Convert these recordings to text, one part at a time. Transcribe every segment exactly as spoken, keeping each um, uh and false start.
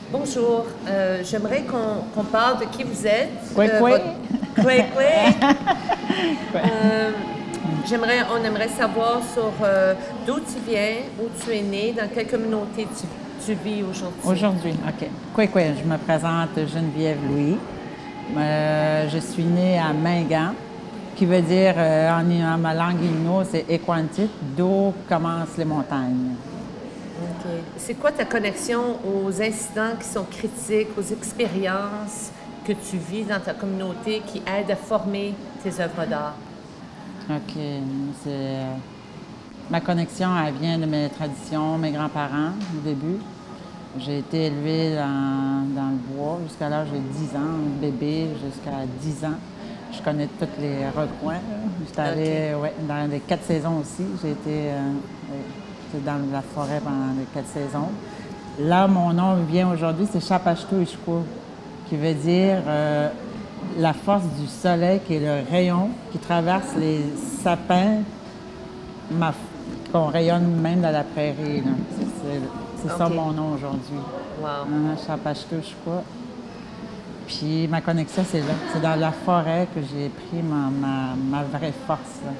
Bonjour, euh, j'aimerais qu'on qu'on parle de qui vous êtes. Quoi, euh, quoi? votre- Quoi, quoi? Euh, j'aimerais, on aimerait savoir sur euh, d'où tu viens, où tu es né, dans quelle communauté tu, tu vis aujourd'hui. Aujourd'hui, OK. Quoi, quoi, je me présente Geneviève Louis. Euh, je suis née à Mingan, qui veut dire, euh, en, en ma langue inno, c'est Equantit, d'où commencent les montagnes. OK. C'est quoi ta connexion aux incidents qui sont critiques, aux expériences que tu vis dans ta communauté qui aident à former tes œuvres d'art? OK. C'est, euh, ma connexion, elle vient de mes traditions, mes grands-parents, au début. J'ai été élevée dans, dans le bois jusqu'à l'âge de dix ans, bébé jusqu'à dix ans. Je connais tous les recoins. J'étais allée ouais, dans les quatre saisons aussi. J'ai été euh, ouais, dans la forêt pendant les quatre saisons. Là, mon nom vient aujourd'hui, c'est Chapashto Ishko, qui veut dire euh, la force du soleil, qui est le rayon qui traverse les sapins, ma- qu'on rayonne même dans la prairie. là. C'est, c'est, c'est ça OK. mon nom aujourd'hui. Wow. Chapashto Ishko. Puis ma connexion, c'est là. C'est dans la forêt que j'ai pris ma, ma, ma vraie force. là.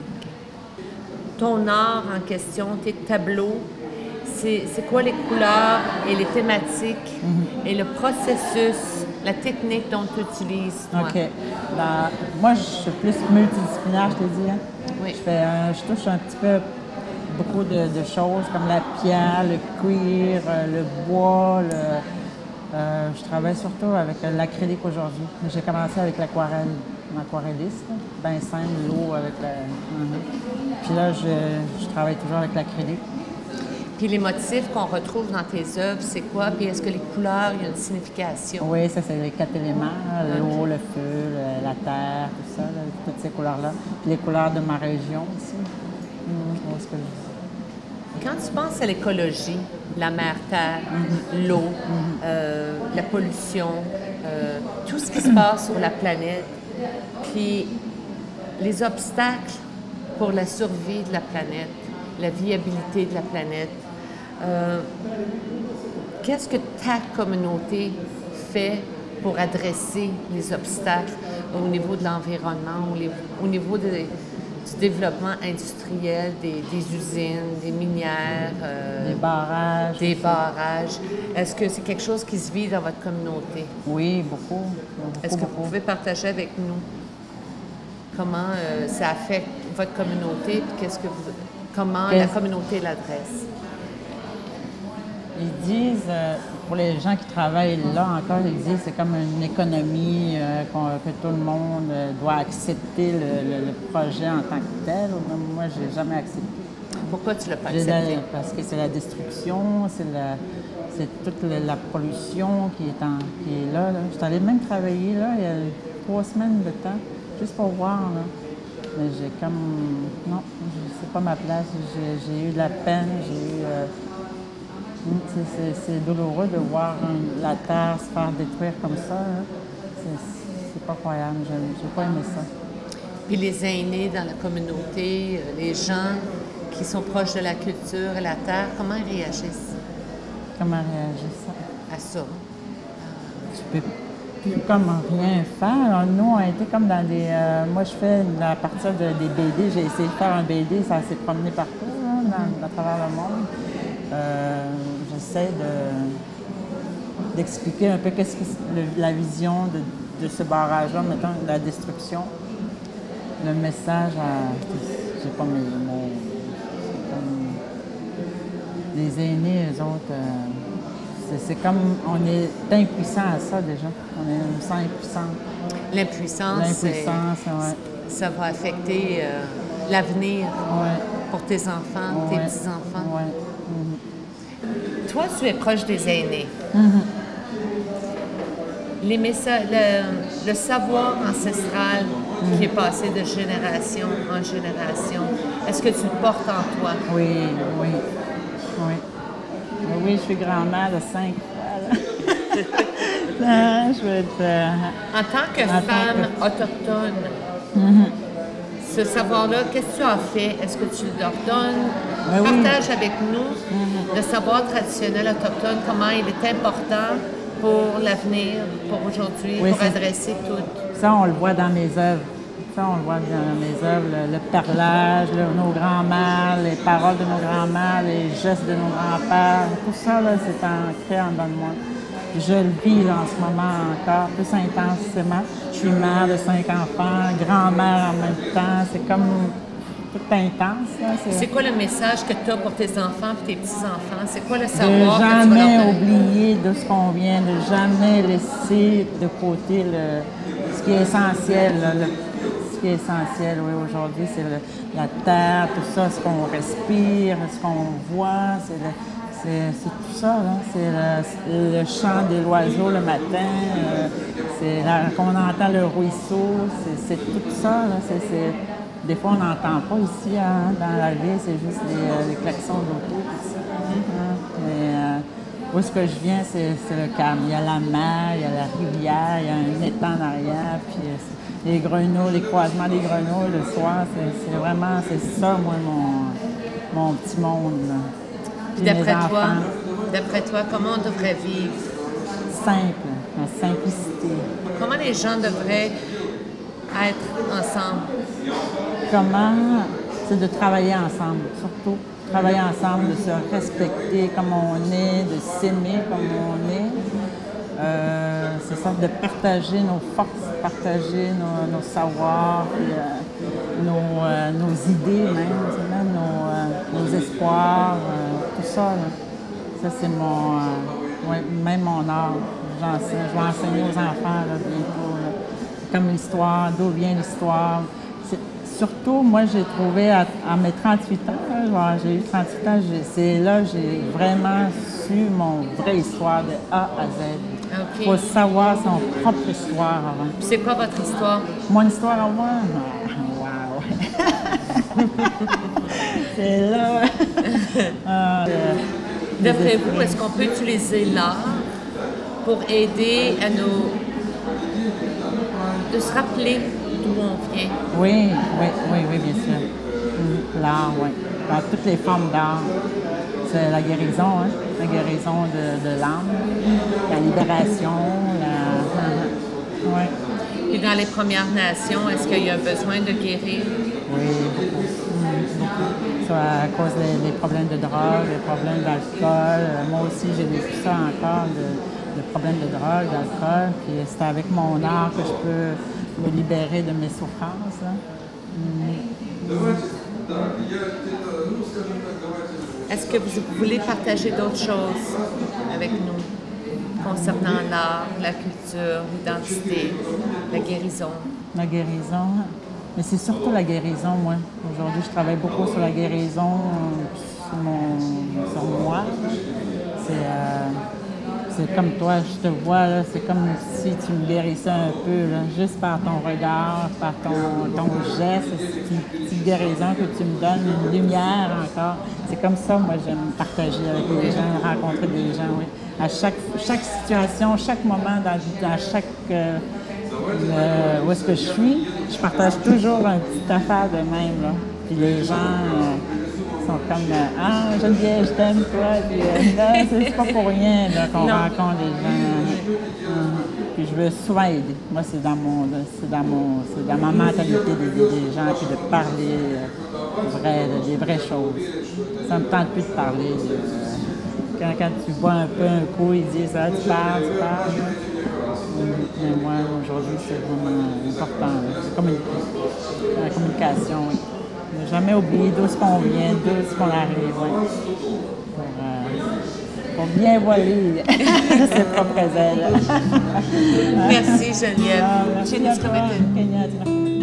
Ton art en question, tes tableaux, c'est c'est quoi les couleurs et les thématiques et le processus, la technique dont tu utilises, toi? OK. Dans- moi, je suis plus multidisciplinaire, je te dis. Hein? Oui. Je, fais, euh, je touche un petit peu beaucoup de, de choses comme la pierre, le cuir, euh, le bois. Le, euh, je travaille surtout avec euh, l'acrylique aujourd'hui. J'ai commencé avec l'aquarelle, l'aquarelliste, là. Ben simple, l'eau avec la... Mhm. Puis là, je, je travaille toujours avec l'acrylique. Puis les motifs qu'on retrouve dans tes œuvres, c'est quoi? Puis est-ce que les couleurs, il y a une signification? Oui, ça, c'est les quatre éléments, là, l'eau, le feu, le- la terre, tout ça, là, toutes ces couleurs-là. Puis les couleurs de ma région aussi. Mhm. Où est-ce que je- Quand tu penses à l'écologie, la mer-terre, l'eau, euh, la pollution, euh, tout ce qui se passe sur la planète, puis les obstacles pour la survie de la planète, la viabilité de la planète, euh, qu'est-ce que ta communauté fait pour adresser les obstacles au niveau de l'environnement, au, li- au niveau de- du développement industriel, des, des usines, des minières, euh, Les barrages. des barrages? Est-ce que c'est quelque chose qui se vit dans votre communauté? Oui, beaucoup. beaucoup Est-ce que vous beaucoup. pouvez partager avec nous comment euh, ça affecte votre communauté, puis qu'est-ce que vous, comment la Qu'est-ce- communauté l'adresse? Ils disent, euh, pour les gens qui travaillent là encore, ils disent que c'est comme une économie, euh, qu'on- que tout le monde euh, doit accepter le, le- le projet en tant que tel. Moi, je n'ai jamais accepté. Pourquoi tu l'as pas J'ai accepté? la- parce que c'est la destruction, c'est la, c'est toute la, la pollution qui est, en, qui est là, là. Je suis allée même travailler là il y a trois semaines de temps, juste pour voir. Là. Mais j'ai comme... Non, je- c'est pas ma place. J'ai, j'ai eu de la peine, j'ai eu... euh, hum, c'est, c'est- c'est douloureux de voir hein, la terre se faire détruire comme ça. Là. C'est, c'est pas croyable. J'ai, j'ai pas aimé ça. Puis les aînés dans la communauté, euh, les gens qui sont proches de la culture et la terre, comment ils réagissent Comment réagir ça? à ça? Tu peux plus comme rien faire. Alors, nous, on a été comme dans des... euh, moi, je fais à partir de, des B D. J'ai essayé de faire un B D, ça s'est promené partout, là, dans, à travers le monde. Euh, j'essaie de, d'expliquer un peu qu'est-ce que c'est le- la vision de, de ce barrage-là, mettons, de la destruction. Le message à... J'ai pas mes mots. C'est comme... Les aînés, eux autres... euh, c'est, c'est comme... On est impuissant à ça, déjà. On est, on se sent impuissant. L'impuissance, c'est- L'impuissance, ouais. ça va affecter euh, l'avenir Ouais. pour tes enfants, tes Ouais. petits-enfants. Ouais. Toi, tu es proche des aînés. Les messa- le, le savoir ancestral qui est passé de génération en génération, est-ce que tu le portes en toi? Oui, oui, oui. Oui, je suis grand-mère de cinq fois, là. Ah, je veux être... euh, En tant que En tant femme que- autochtone, ce savoir-là, qu'est-ce que tu as fait? Est-ce que tu leur donnes? Ben oui. Partage avec nous mm-hmm. le savoir traditionnel autochtone, comment il est important pour l'avenir, pour aujourd'hui, oui, pour adresser tout. Ça, on le voit dans mes œuvres. Ça, on le voit dans mes œuvres, le, le parlage, le, nos grands-mères, les paroles de nos grands-mères, les gestes de nos grands-pères. Tout ça, là, c'est ancré en dedans de moi. Je le vis là, en ce moment encore, plus intensément. Je suis mère de cinq enfants, grand-mère en même temps. C'est comme tout intense. C'est quoi le message que tu as pour tes enfants et tes petits-enfants? C'est quoi le savoir de que tu vas leur jamais donner? oublier de ce qu'on vient, de jamais laisser de côté le, ce qui est essentiel. Là, le, ce qui est essentiel, oui, aujourd'hui, c'est le, la terre, tout ça, ce qu'on respire, ce qu'on voit, c'est le, C'est tout ça, c'est le, le chant de l'oiseau le matin, euh, c'est quand on entend le ruisseau, c'est tout ça. Là, c est, c est, des fois, on n'entend pas ici hein, dans la ville, c'est juste les, les klaxons d'auto. Hein, mais euh, où est-ce que je viens, c'est le calme. Il y a la mer, il y a la rivière, il y a un étang en arrière, puis euh, les grenouilles, les croisements des grenouilles le soir, c'est vraiment, c'est ça, moi, mon, mon petit monde. Là. D'après toi, d'après toi, comment on devrait vivre? Simple, la simplicité. Comment les gens devraient être ensemble? Comment? C'est de travailler ensemble, surtout. Travailler ensemble, de se respecter comme on est, de s'aimer comme on est. Euh, c'est ça, de partager nos forces, partager nos, nos savoirs, puis, euh, nos, euh, nos idées même, même nos, euh, nos espoirs, euh, tout ça. Là. Ça, c'est mon, euh, ouais, même mon art. J'enseigne, je vais enseigner aux enfants là, bientôt, là. Comme l'histoire, d'où vient l'histoire. Surtout, moi, j'ai trouvé à, à mes trente-huit ans, j'ai eu trente-huit ans, c'est là que j'ai vraiment su mon vraie histoire de A à Z. Il okay. faut savoir son propre histoire avant. C'est quoi votre histoire? Mon histoire à moi? Wow! C'est là. euh, D'après vous, est-ce qu'on peut utiliser l'art pour aider à nous de se rappeler d'où on vient? Oui, oui, oui, oui, bien sûr. L'art, oui. Dans toutes les formes d'art. C'est la guérison, hein? La guérison de, de l'âme, la libération, la... Oui. Et dans les Premières Nations, est-ce qu'il y a besoin de guérir? Oui, beaucoup. Mmh, beaucoup. Soit à cause des, des problèmes de drogue, des problèmes d'alcool. Moi aussi, j'ai vécu ça encore, de, de problèmes de drogue, d'alcool. Puis c'est avec mon art que je peux me libérer de mes souffrances. Mmh. Mmh. Est-ce que vous voulez partager d'autres choses avec nous concernant l'art, la culture, l'identité, la guérison? La guérison, mais c'est surtout la guérison, moi. Aujourd'hui, je travaille beaucoup sur la guérison, sur, mon, sur moi. C'est euh, comme toi, je te vois, c'est comme si tu me guérissais un peu, là, juste par ton regard, par ton, ton geste, c'est une petite guérison que tu me donnes, une lumière encore. C'est comme ça, moi, j'aime partager avec les gens, rencontrer des gens, oui. À chaque, chaque situation, chaque moment, dans, dans chaque... Euh, le, où est-ce que je suis, je partage toujours une petite affaire de même, là. Puis les gens euh, sont comme euh, « Ah, Geneviève, je t'aime, toi. » Puis euh, là, c'est pas pour rien qu'on rencontre des gens. Euh, puis je veux souvent aider. Moi, c'est dans mon, c'est dans mon, c'est dans ma mentalité d'aider des gens, puis de parler euh, vrai, des vraies choses. Ça me tente plus de parler. De, euh, quand, quand tu vois un peu un coup, ils disent ça, tu parles, tu parles. Mais moi, aujourd'hui, c'est vraiment important. C'est comme une, la communication. Oui. Ne jamais oublier d'où est-ce qu'on vient, d'où est-ce qu'on arrive. Oui. Pour, euh, pour bien voler ses propres ailes. Merci, Geneviève. Ah, merci à toi, Kenya.